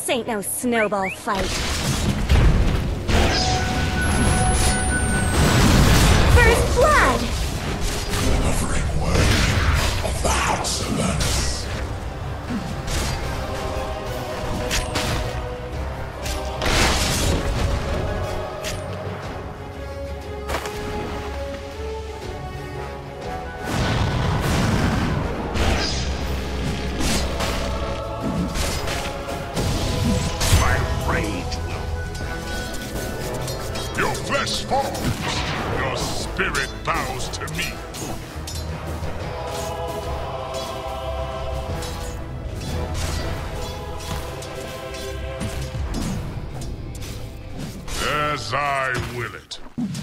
This ain't no snowball fight. First blood! Hovering way of the House of Venice. Your flesh falls, your spirit bows to me. As I will it.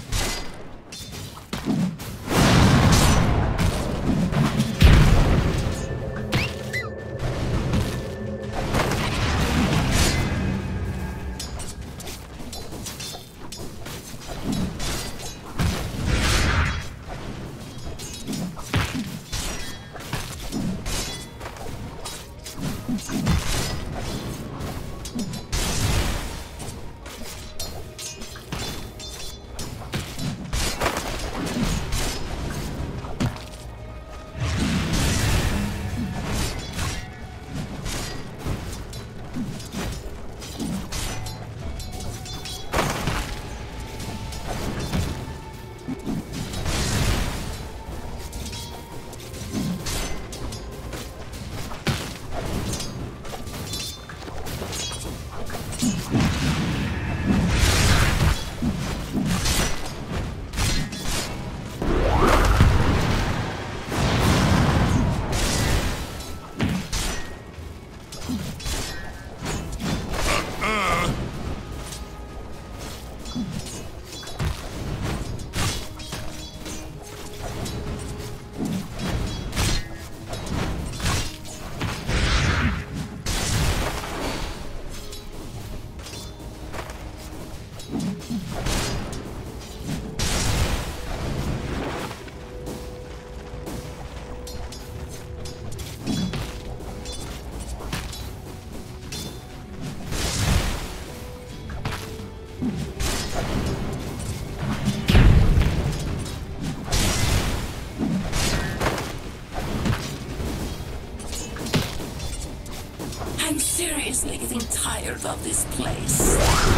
I'm seriously getting tired of this place.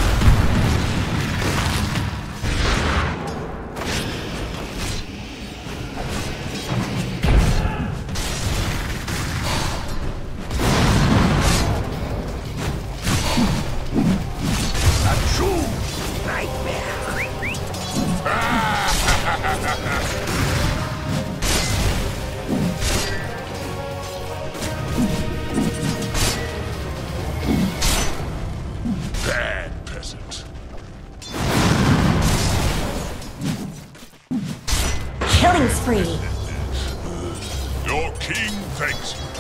A true nightmare. Bad peasant. Killing spree! Your king thanks you.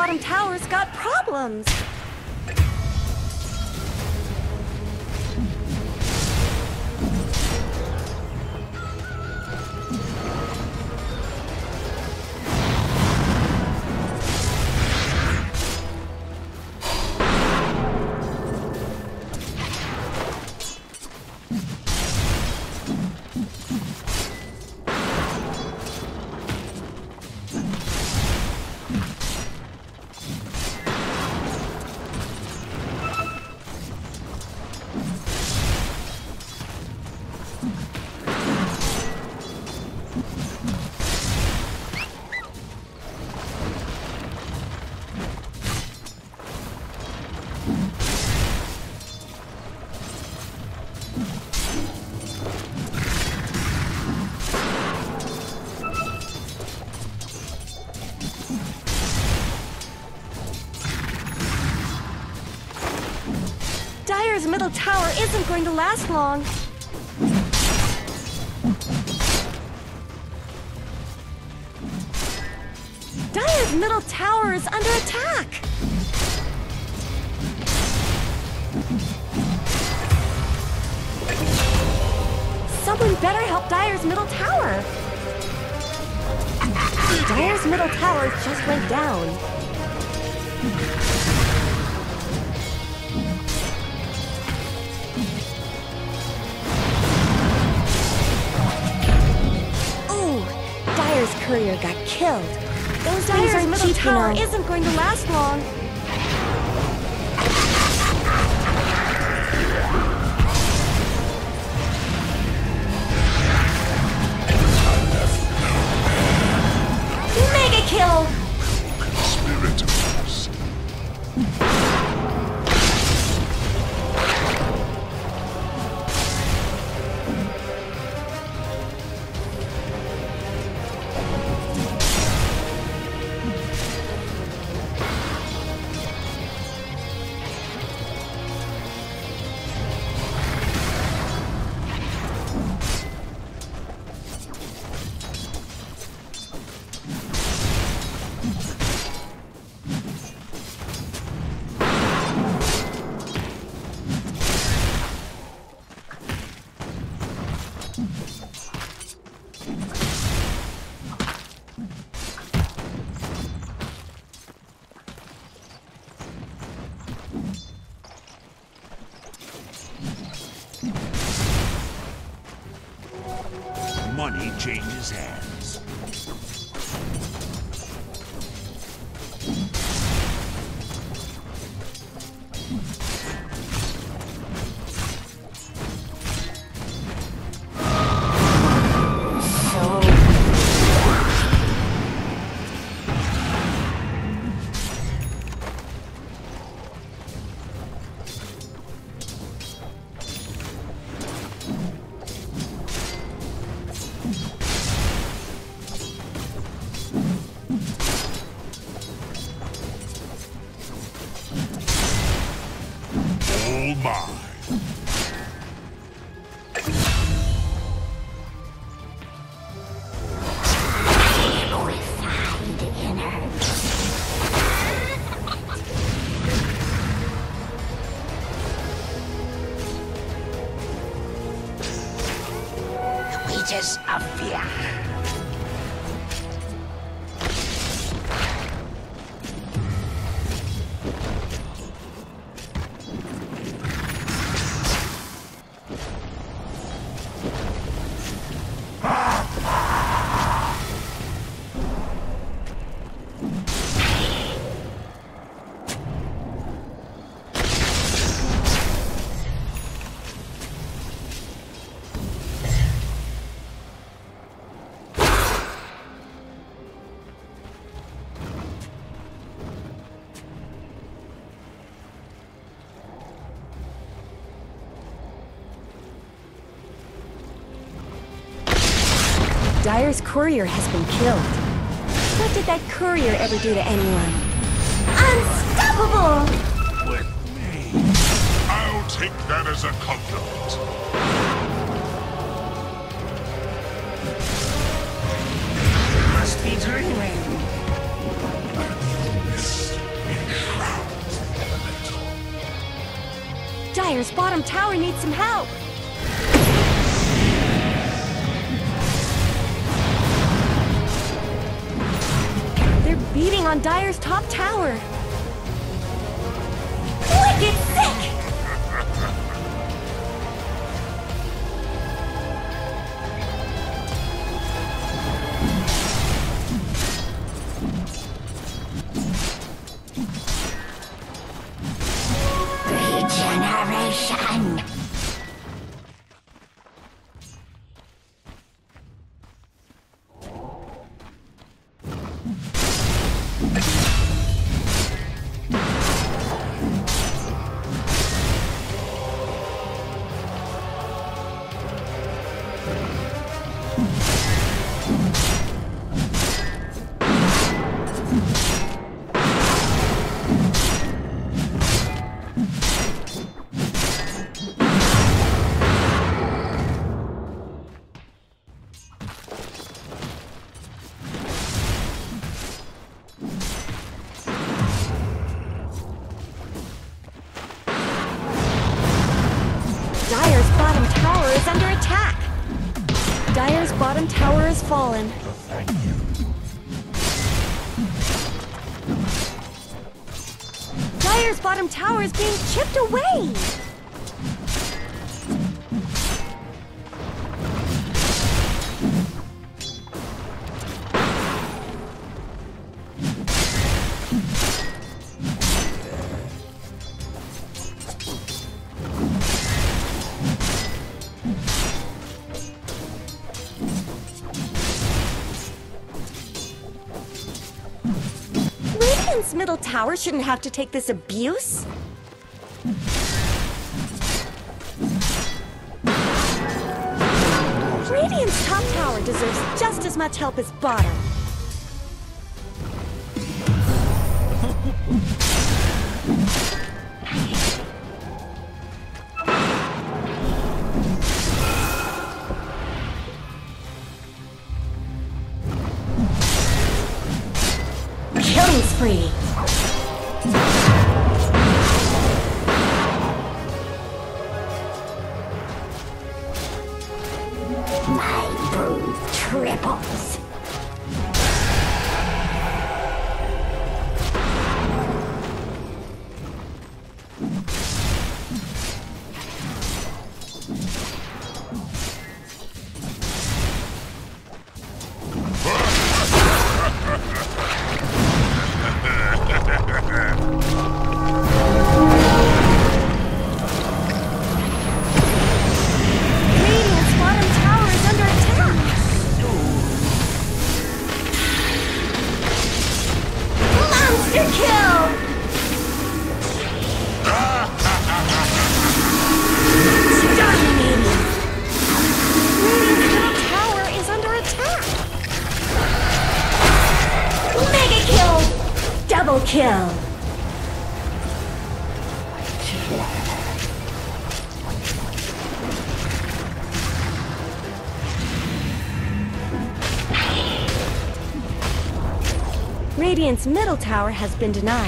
bottom tower's got problems. Dire's middle tower isn't going to last long. Dire's middle tower is under attack. Someone better help Dire's middle tower. Dire's middle tower just went down. Dire's courier got killed. Those Dire's middle tower isn't going to last long. Mega kill! Spirit burst. Money changes hands. All mine. Wages of fear. Dire's courier has been killed. What did that courier ever do to anyone? Unstoppable! With me. I'll take that as a compliment. Must be dreaming. Mist Dire's bottom tower needs some help! They're beating on Dire's top tower! Wicked sick! Regeneration! Dire's bottom tower is under attack! Dire's bottom tower has fallen. Thank you. Dire's bottom tower is being chipped away! Radiant's middle tower shouldn't have to take this abuse. Radiant's top tower deserves just as much help as bottom. Killing spree! My brood triples. Radiant's bottom tower is under attack! Monster kill! Dominating! Radiant's middle tower is under attack! Mega kill! Double kill! Radiant's middle tower has been denied.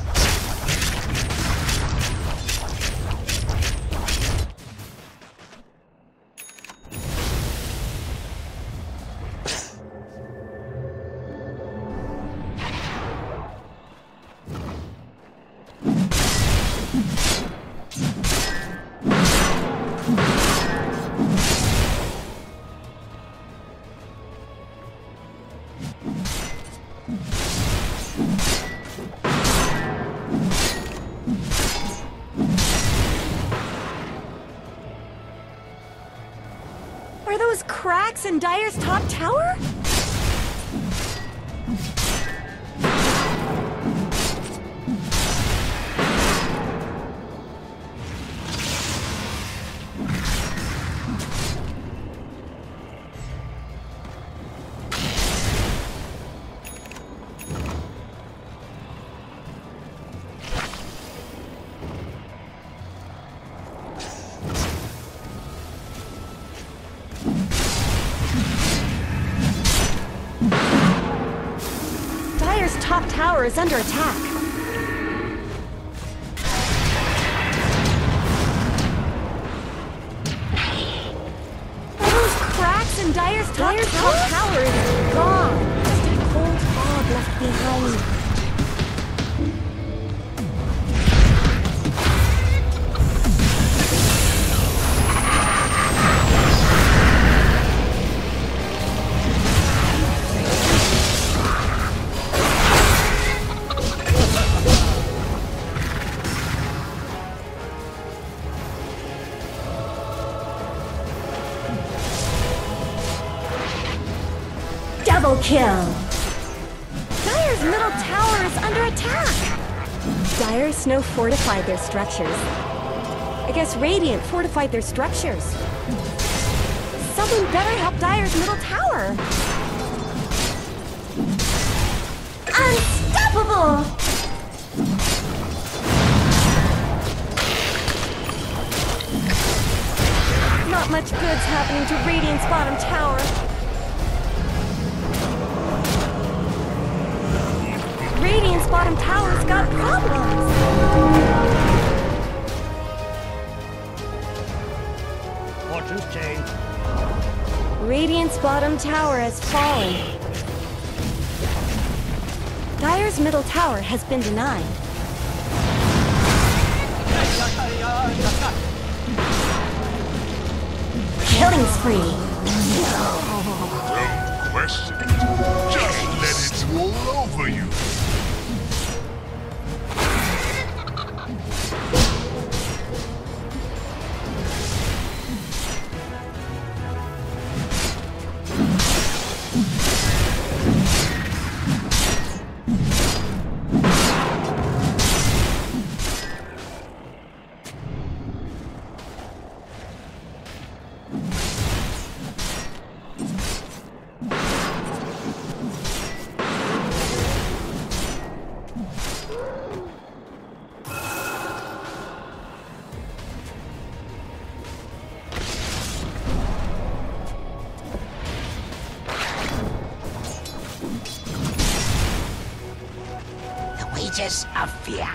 Are those cracks in Dire's top tower? Dire's top tower is under attack. Dire's top tower is gone. Just a cold fog left behind. Double kill. Dire's middle tower is under attack. Dire Snow fortified their structures. I guess Radiant fortified their structures. Someone better help Dire's middle tower. Unstoppable! Not much good's happening to Radiant's bottom tower. Radiant's bottom tower's got problems. Fortune's changed. Radiant's bottom tower has fallen. Dire's middle tower has been denied. Killing spree. Don't question it. Just let it roll over you. Wages of fear.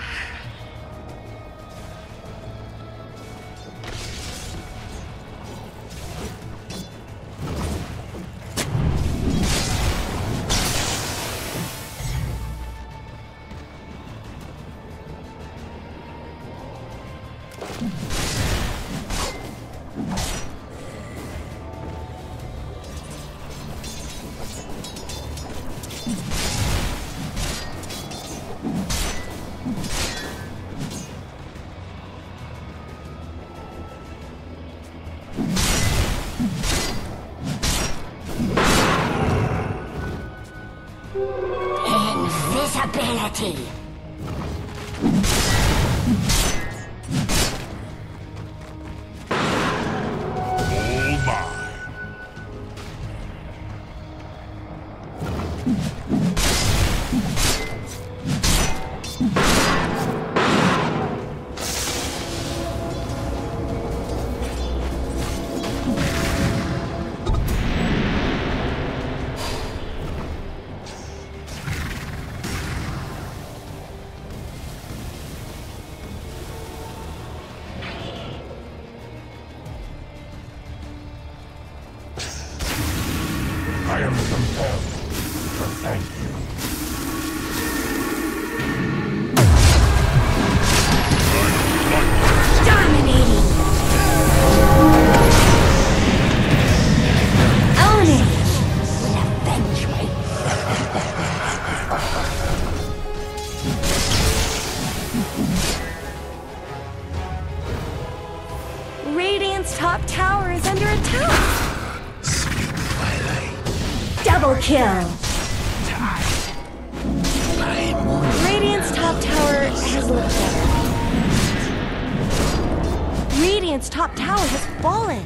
Invisibility. All mine. I am compelled to thank you. Dominating. Own it. Will avenge me. Radiant's top tower is under attack. Double kill. Radiant's top tower has looked better. Radiant's top tower has fallen.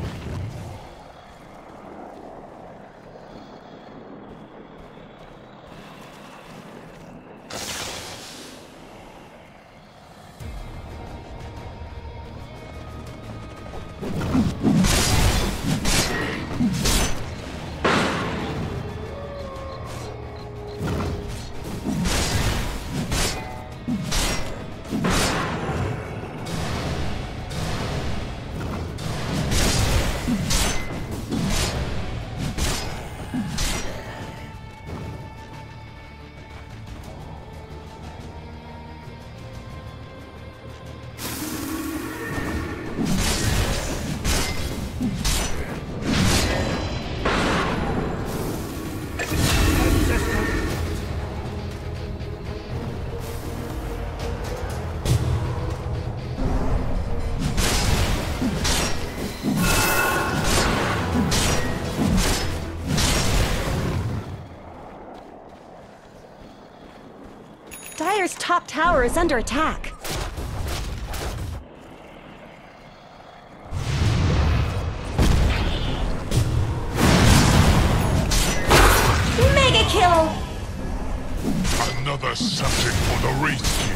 top tower is under attack. Mega kill! Another subject for the Wraith team.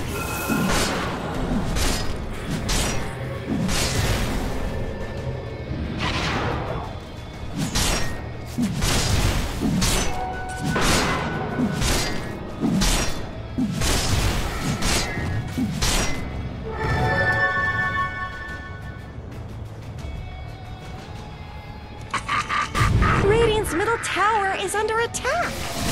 Radiant's middle tower is under attack.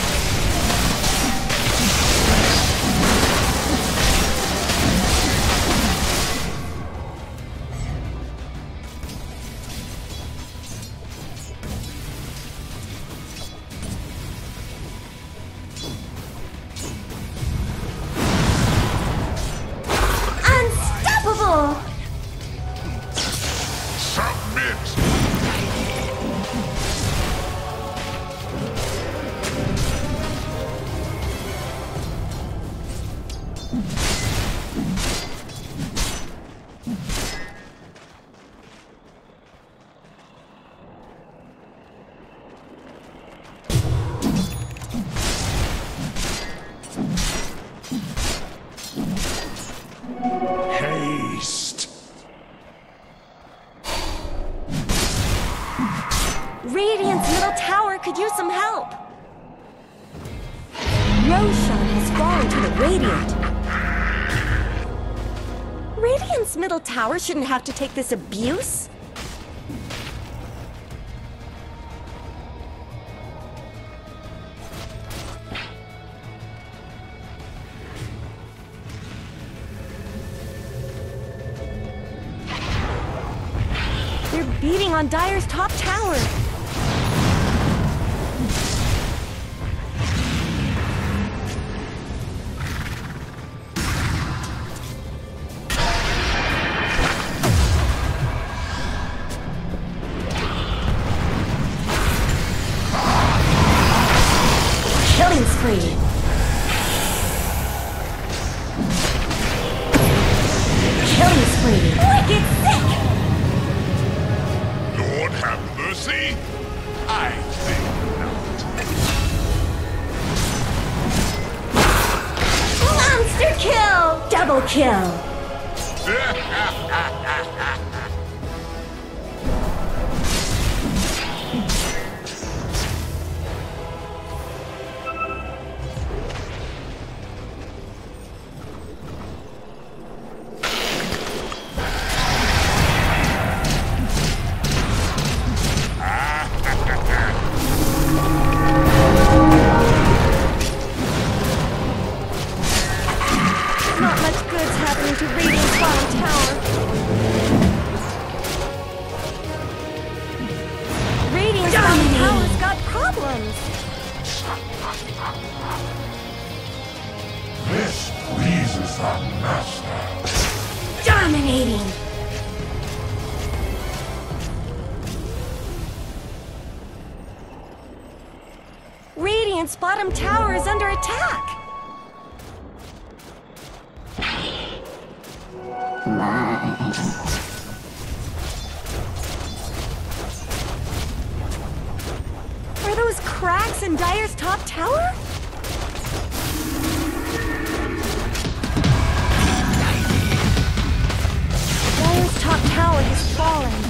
Unstoppable! Submit! Haste. Radiant's middle tower could use some help. Roshan has fallen to the Radiant. Radiant's middle tower shouldn't have to take this abuse. They're beating on Dire's top tower. Killing spree. Killing spree. Wicked sick! Lord have mercy? I think not. Monster kill! Double kill! Not much good's happening to Radiant's bottom tower. Radiant's bottom tower's got problems. This pleases the master. Dominating. Radiant's bottom tower is under attack. Are those cracks in Dire's top tower? Dire's top tower has fallen.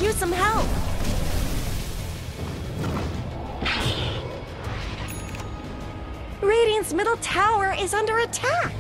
use some help. Radiant's middle tower is under attack.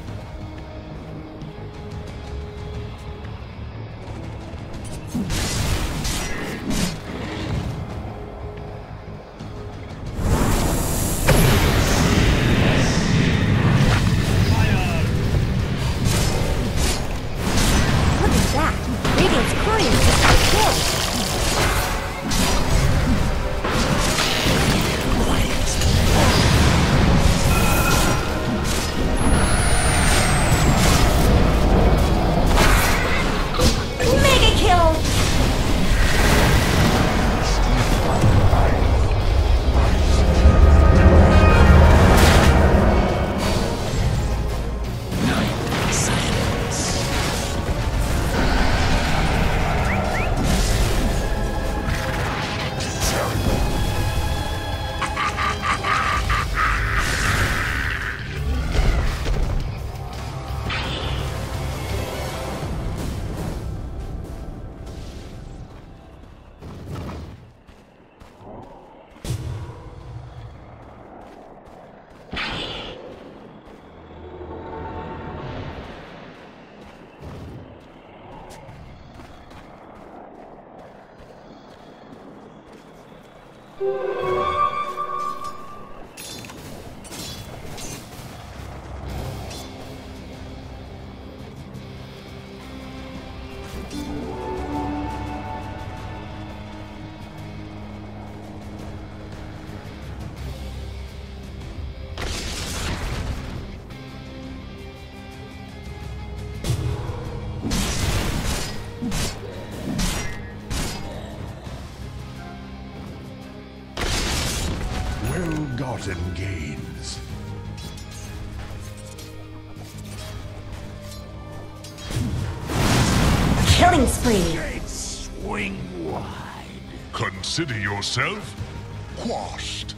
Well-gotten gains. Killing spree. Gates swing wide. Consider yourself quashed.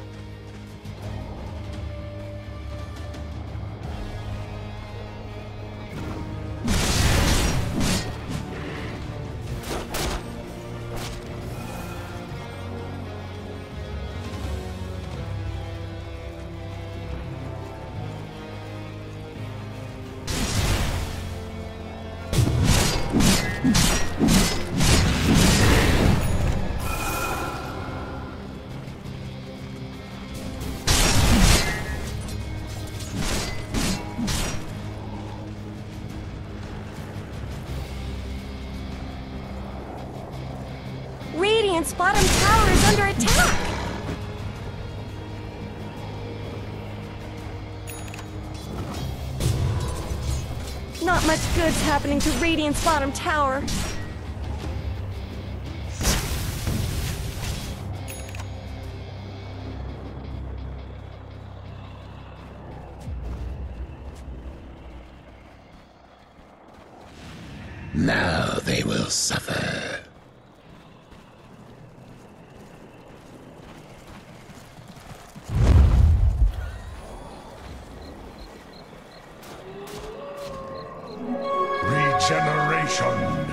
Radiant's bottom tower is under attack! Not much good's happening to Radiant's bottom tower. Now they will suffer. Regeneration.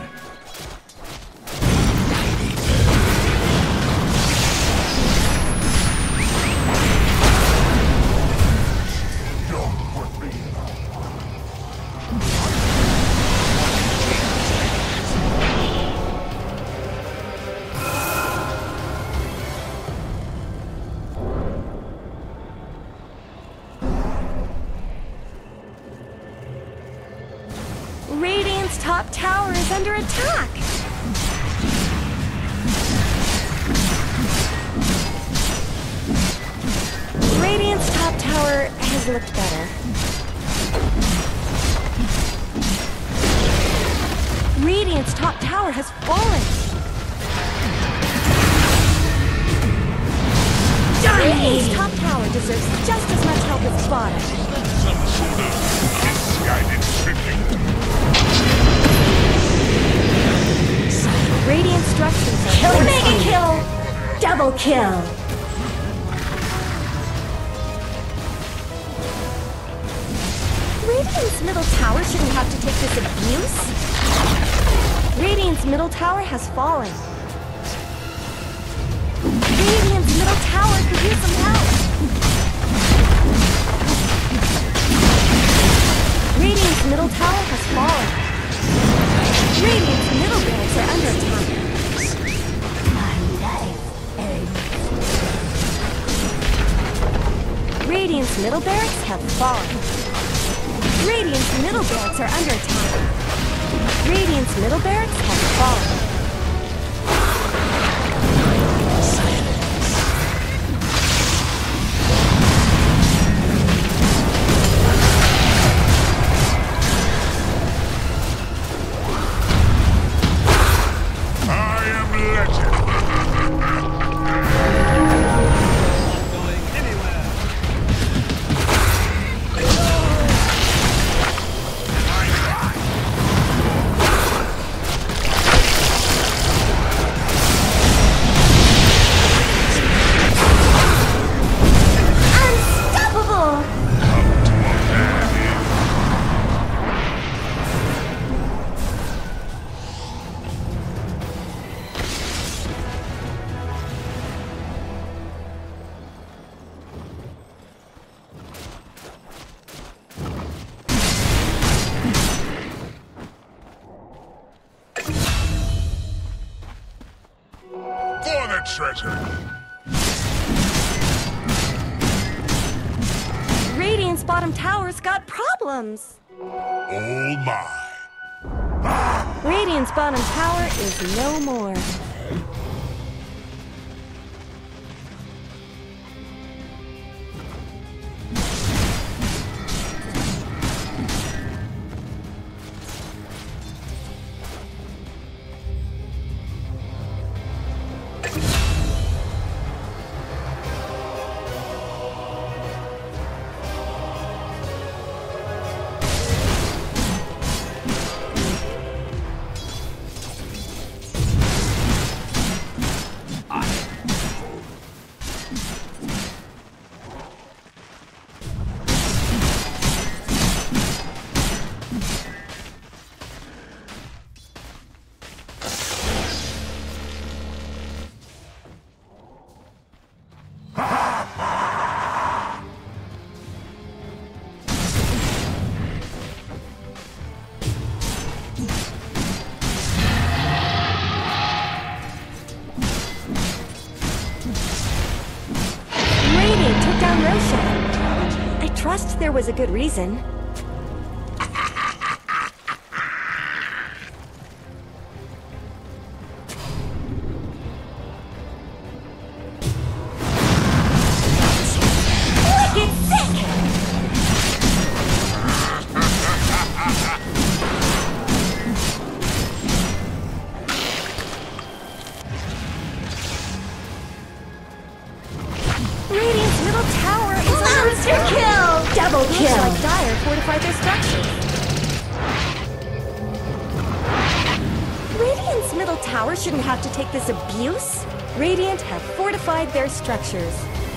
Radiant's top tower is under attack! Radiant's top tower has looked better. Radiant's top tower has fallen! Radiant's top tower deserves just as much help as its bottom. Some sort of misguided tribute. Radiant structures are Killing fortified. mega kill. Double kill. Radiant's middle tower shouldn't have to take this abuse. Radiant's middle tower has fallen. Radiant's middle tower could use some help. Radiant's middle tower has fallen. Radiant's middle barracks are under attack. Radiant's middle barracks have fallen. Radiant's middle barracks are under attack. Radiant's middle barracks have fallen. Treasure. Radiant's bottom tower's got problems. Oh my. Radiant's bottom tower is no more. I trust there was a good reason. Wicked sick! Radiant's middle tower is monster kill! Double kill! Looks like Dire fortified their structures. Radiant's middle tower shouldn't have to take this abuse. Radiant have fortified their structures.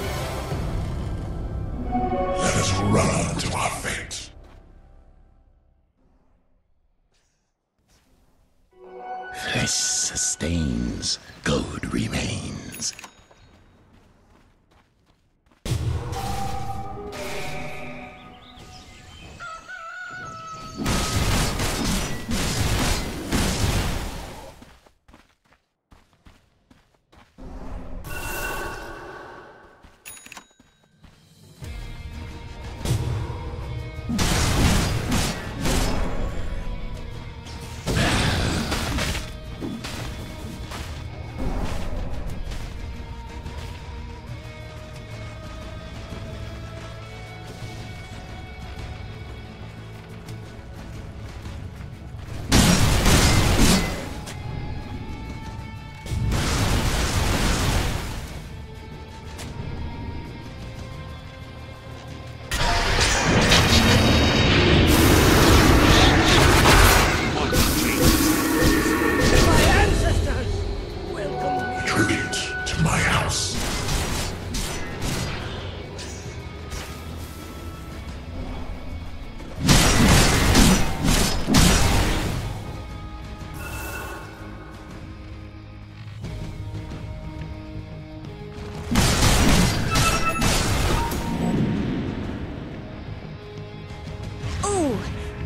Let us run to our fate. Flesh sustains, gold remains.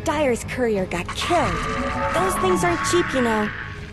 Dire's courier got killed. Those things aren't cheap, you know.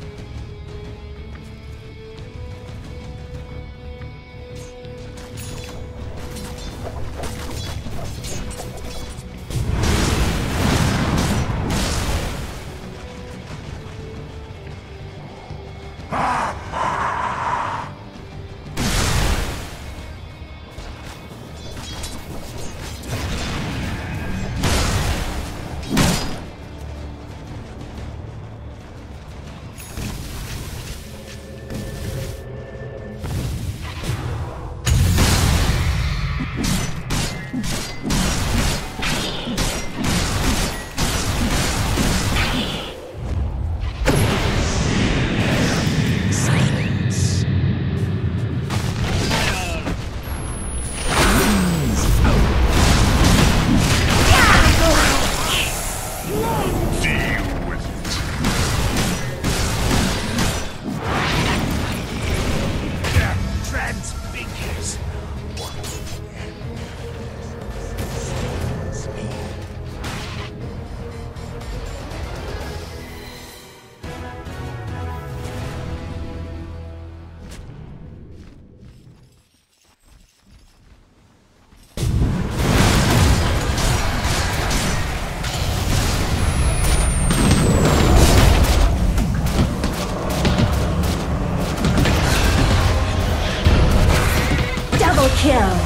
Kill.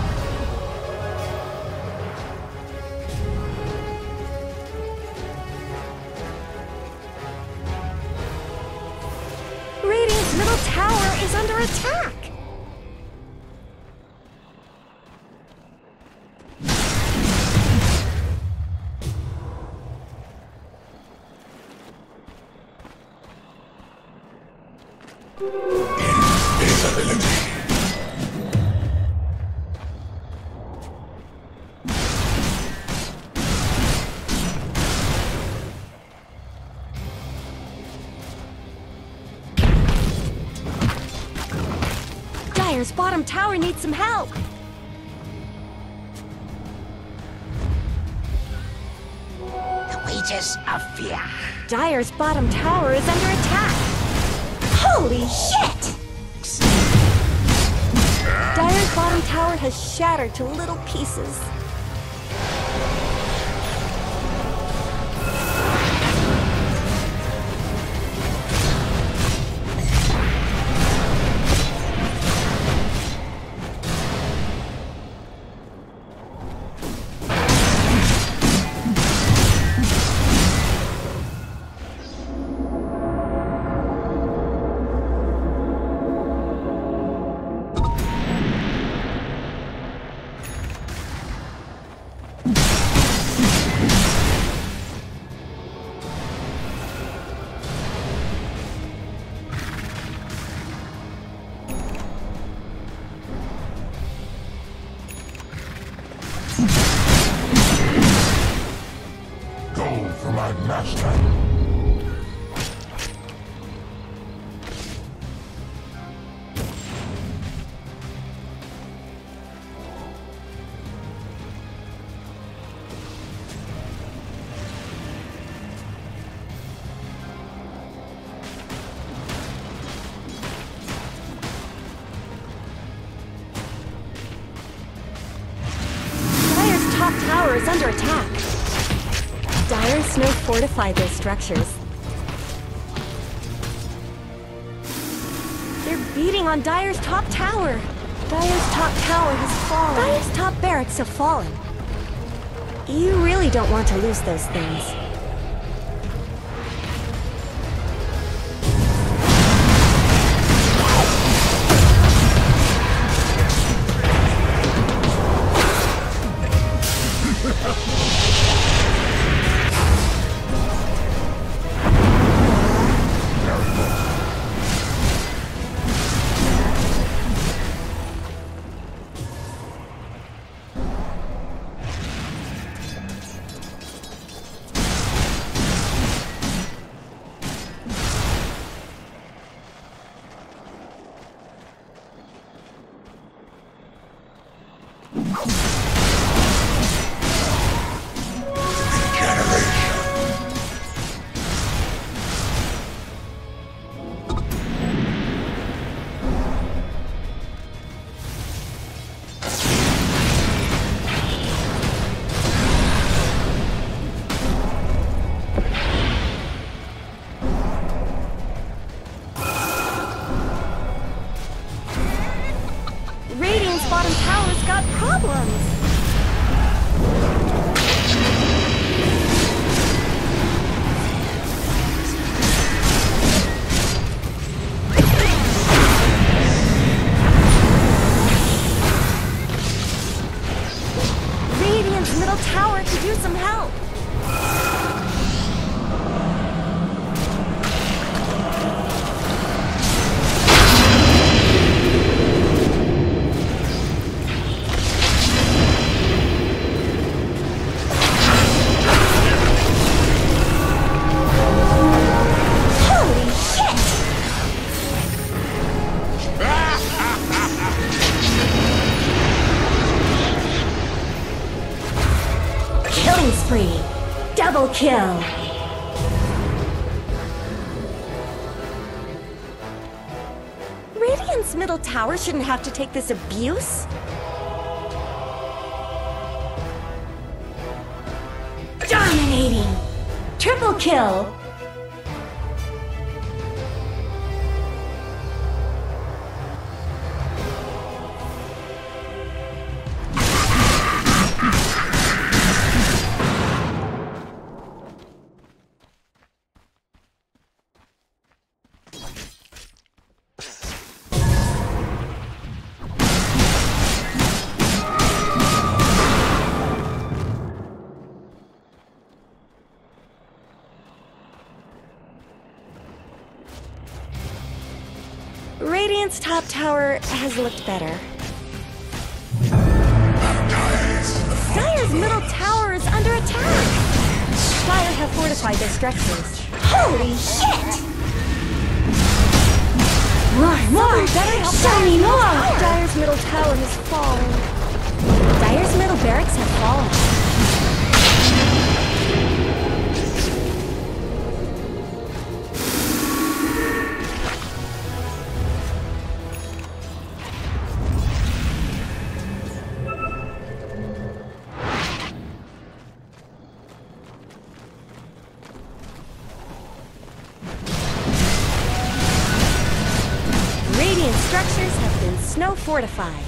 Radiant's middle tower is under attack. Invisibility. Dire's bottom tower needs some help. The wages of fear. Dire's bottom tower is under attack. Holy shit! Dire's bottom tower has shattered to little pieces. My master. Dire's top tower is under attack. Dire Snow fortified their structures. They're beating on Dire's top tower. Dire's top tower has fallen. Dire's top barracks have fallen. You really don't want to lose those things. Radiant's bottom tower's got problems. Radiant's middle tower could use some help. Spree. Double kill. Radiant's middle tower shouldn't have to take this abuse. Dominating. Triple kill. Radiant's top tower has looked better. Dire's middle tower is under attack! Dire have fortified their structures. Holy shit! More! Show me more! Dire's middle tower has fallen. Dire's middle barracks have fallen. Radiant structures have been snow fortified.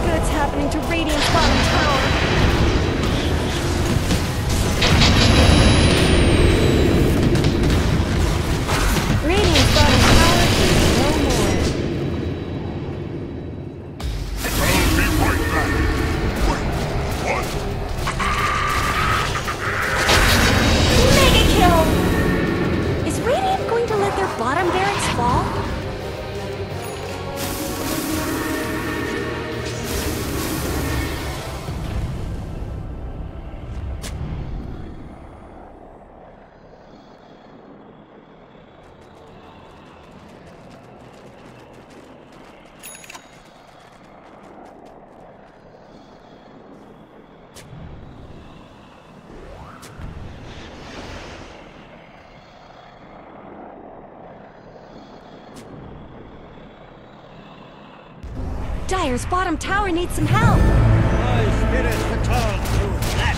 good's happening to Radiant's bottom tower? Radiant's bottom tower is no more. I'll be right back. Wait, what? Mega kill! Is Radiant going to let their bottom barracks fall? Dire's bottom tower needs some help. My spirit returns to that.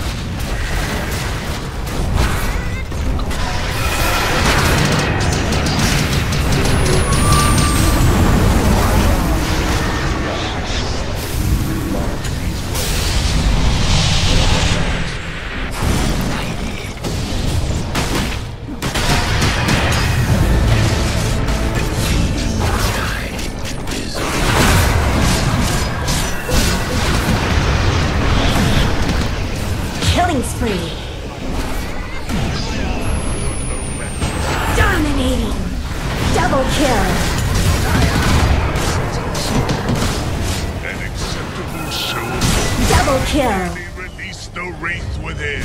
Killing spree. Dominating. Double kill. An acceptable show. Double kill. Finally release the Wraith within.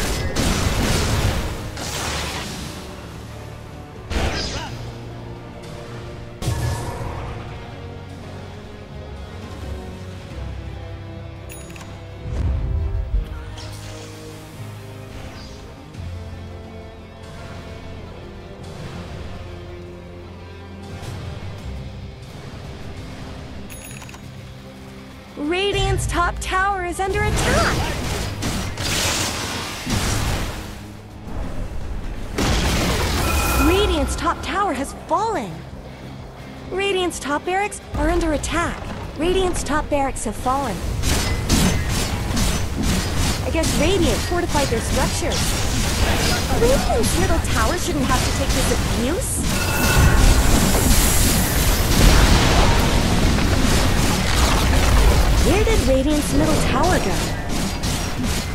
Radiant's top tower is under attack. Radiant's top tower has fallen. Radiant's top barracks are under attack. Radiant's top barracks have fallen. I guess Radiant fortified their structures. Radiant's middle tower shouldn't have to take this abuse. Where did Radiant's middle tower go?